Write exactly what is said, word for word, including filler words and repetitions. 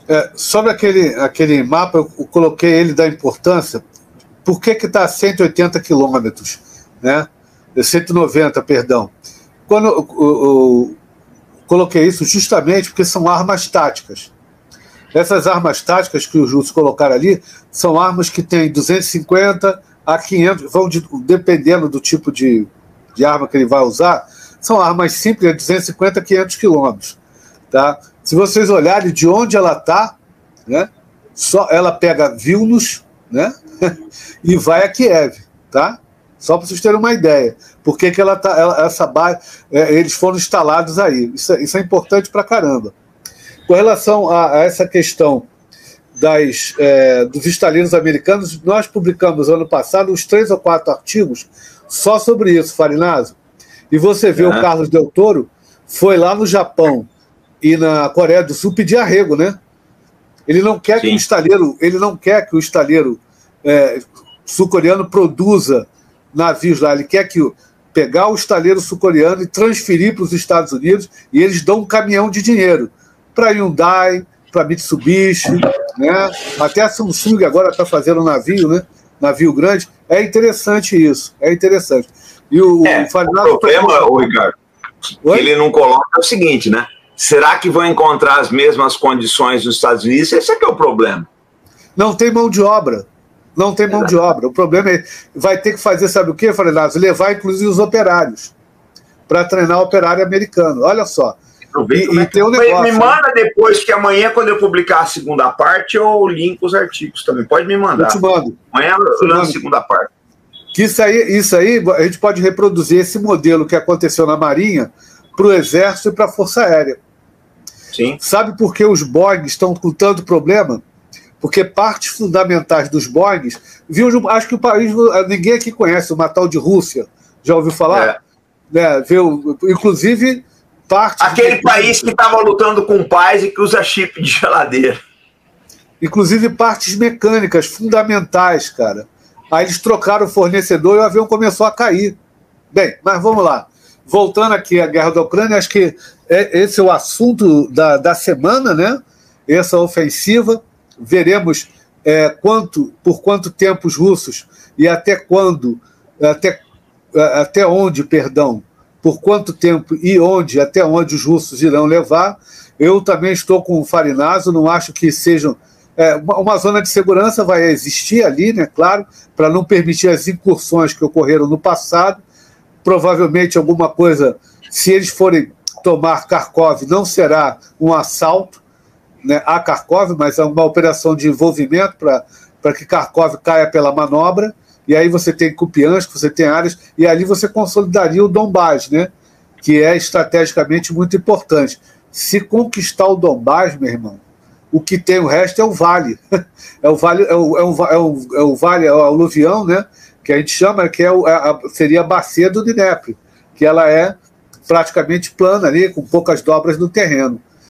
É, sobre aquele, aquele mapa, eu, eu coloquei ele da importância. Por que que está a cento e oitenta quilômetros, né? cento e noventa, perdão. Quando eu, eu, eu coloquei isso justamente porque são armas táticas. Essas armas táticas que os russos colocaram ali são armas que têm duzentos e cinquenta a quinhentos, vão de, dependendo do tipo de, de arma que ele vai usar, são armas simples de duzentos e cinquenta a quinhentos quilômetros. Tá? Se vocês olharem de onde ela está, né, só ela pega Vilnius, né, e vai a Kiev, tá? Só para vocês terem uma ideia. Por que que ela tá, ela, essa base, é, eles foram instalados aí. Isso, é, isso é importante para caramba. Com relação a, a essa questão das, é, dos estaleiros americanos, nós publicamos ano passado uns três ou quatro artigos só sobre isso, Farinazo. E você vê, é. o Carlos Del Toro foi lá no Japão e na Coreia do Sul pedir arrego, né? Ele não quer Sim. que o estaleiro, ele não quer que o estaleiro é, sul-coreano produza navios lá. Ele quer que pegar o estaleiro sul-coreano e transferir para os Estados Unidos, e eles dão um caminhão de dinheiro para Hyundai, para Mitsubishi, né? Até a Samsung agora está fazendo um navio, né? Navio grande. É interessante isso, é interessante. E o, é, o, Farinazo o problema, tá... ô, Ricardo, Oi? que ele não coloca é o seguinte, né? Será que vão encontrar as mesmas condições nos Estados Unidos? Esse é que é o problema. Não tem mão de obra. Não tem mão Exato. de obra. O problema é vai ter que fazer, sabe o quê, Farinazo? Levar, inclusive, os operários para treinar o operário americano. Olha só. E, e tem um negócio, me manda depois, que amanhã, quando eu publicar a segunda parte, eu linko os artigos também. Pode me mandar. Eu te mando. Amanhã eu lanço a segunda parte. Que isso aí, isso aí, a gente pode reproduzir esse modelo que aconteceu na Marinha para o Exército e para a Força Aérea. Sim. Sabe por que os Boeing estão com tanto problema? Porque partes fundamentais dos Boeing, viu, acho que o país, ninguém aqui conhece, uma tal de Rússia. Já ouviu falar? É. É, viu, inclusive... Parte Aquele país que estava lutando com paz e que usa chip de geladeira. Inclusive partes mecânicas fundamentais, cara. Aí eles trocaram o fornecedor e o avião começou a cair. Bem, mas vamos lá. Voltando aqui à guerra da Ucrânia, acho que é, esse é o assunto da, da semana, né? Essa ofensiva. Veremos é, quanto, por quanto tempo os russos e até quando, até, até onde, perdão, por quanto tempo e onde, até onde os russos irão levar. Eu também estou com o Farinazo, não acho que sejam... É, uma, uma zona de segurança vai existir ali, né, claro, para não permitir as incursões que ocorreram no passado. Provavelmente alguma coisa, se eles forem tomar Kharkov, não será um assalto, né, a Kharkov, mas é uma operação de envolvimento para que Kharkov caia pela manobra. E aí você tem Kupiansk, você tem áreas, e ali você consolidaria o Donbás, né? Que é estrategicamente muito importante. Se conquistar o Donbás, meu irmão, o que tem o resto é o vale. É o vale, é o, é o, é o, é o vale, é o aluvião, né? Que a gente chama, que é o, é a, seria a bacia do Dnepr, que ela é praticamente plana ali, com poucas dobras no terreno.